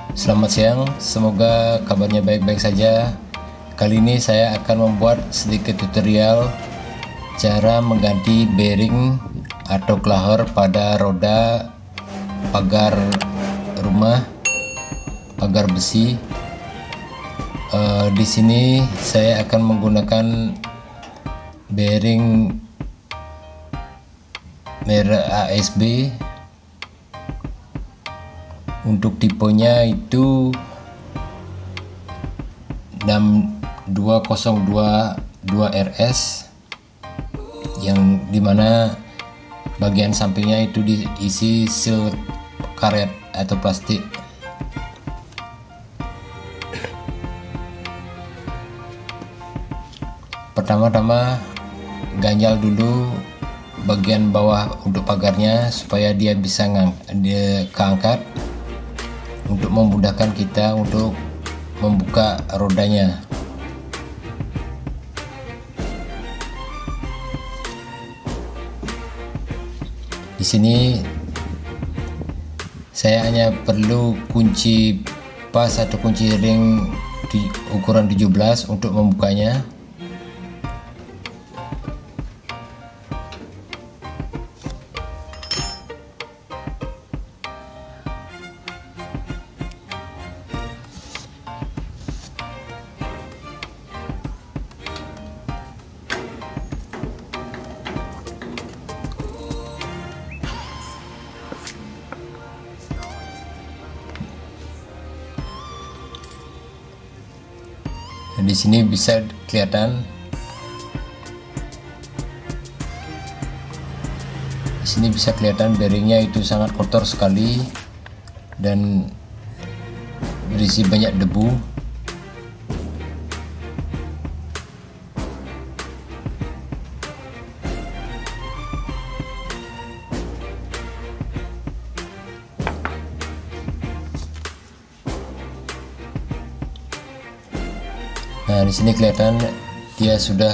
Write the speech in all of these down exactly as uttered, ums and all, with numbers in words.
Selamat siang, semoga kabarnya baik-baik saja. Kali ini saya akan membuat sedikit tutorial cara mengganti bearing atau kelahor pada roda pagar rumah, pagar besi. E, di sini saya akan menggunakan bearing merek A S B. Untuk tipenya itu enam dua nol dua dua R S, yang dimana bagian sampingnya itu diisi seal karet atau plastik. Pertama-tama ganjal dulu bagian bawah untuk pagarnya supaya dia bisa ngang, dia keangkat, untuk memudahkan kita untuk membuka rodanya. Di sini saya hanya perlu kunci pas atau kunci ring di ukuran tujuh belas untuk membukanya. Di sini bisa kelihatan, di sini bisa kelihatan bearingnya itu sangat kotor sekali dan berisi banyak debu. Nah, di sini kelihatan dia sudah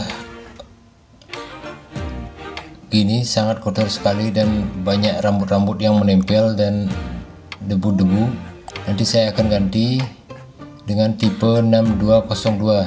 gini, sangat kotor sekali dan banyak rambut-rambut yang menempel dan debu-debu. Nanti saya akan ganti dengan tipe enam dua nol dua.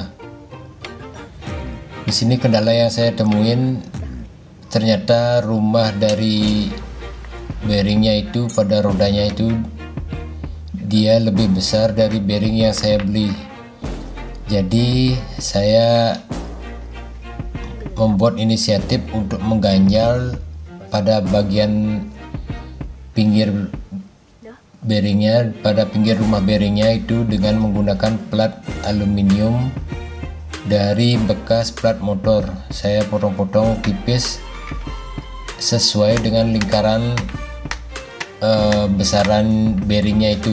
Di sini kendala yang saya temuin, ternyata rumah dari bearingnya itu pada rodanya itu dia lebih besar dari bearing yang saya beli. Jadi saya membuat inisiatif untuk mengganjal pada bagian pinggir bearingnya, pada pinggir rumah bearingnya itu dengan menggunakan plat aluminium dari bekas plat motor. Saya potong-potong tipis sesuai dengan lingkaran eh, besaran bearingnya itu.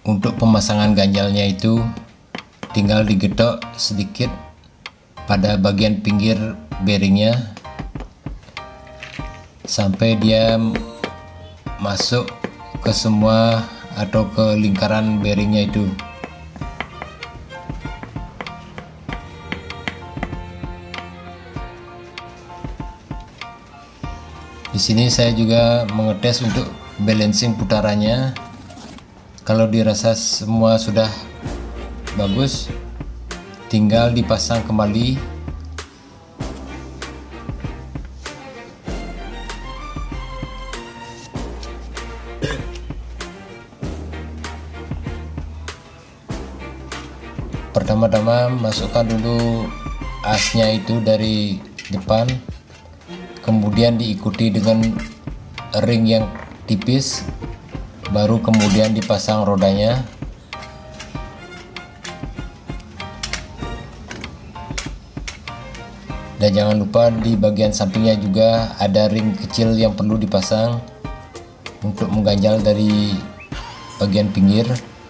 Untuk pemasangan ganjalnya itu tinggal digetok sedikit pada bagian pinggir bearingnya sampai dia masuk ke semua atau ke lingkaran bearingnya itu. Di sini saya juga mengetes untuk balancing putarannya. Kalau dirasa semua sudah bagus, tinggal dipasang kembali. Pertama-tama masukkan dulu asnya itu dari depan, kemudian diikuti dengan ring yang tipis, baru kemudian dipasang rodanya. Dan jangan lupa di bagian sampingnya juga ada ring kecil yang perlu dipasang untuk mengganjal dari bagian pinggir.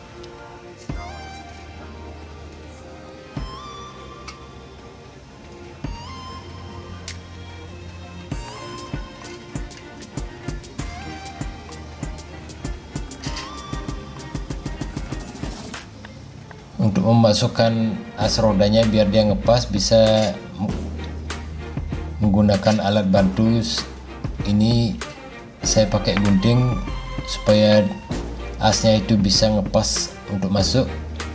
Untuk memasukkan as rodanya biar dia ngepas, bisa menggunakan alat bantu. Ini saya pakai gunting supaya asnya itu bisa ngepas untuk masuk,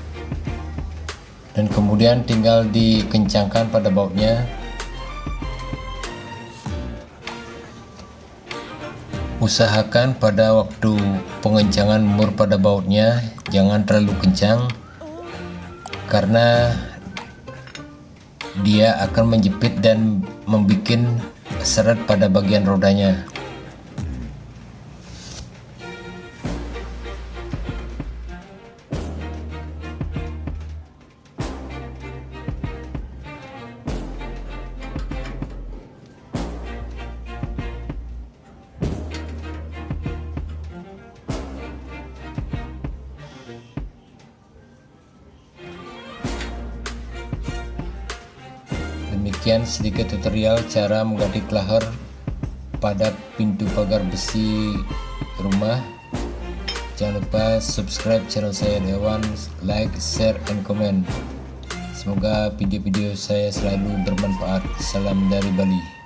dan kemudian tinggal dikencangkan pada bautnya. Usahakan pada waktu pengencangan mur pada bautnya jangan terlalu kencang, karena dia akan menjepit dan membuat seret pada bagian rodanya. Demikian sedikit tutorial cara mengganti klaher pada pintu pagar besi rumah. Jangan lupa subscribe channel saya Dewan, like, share, and comment. Semoga video-video saya selalu bermanfaat. Salam dari Bali.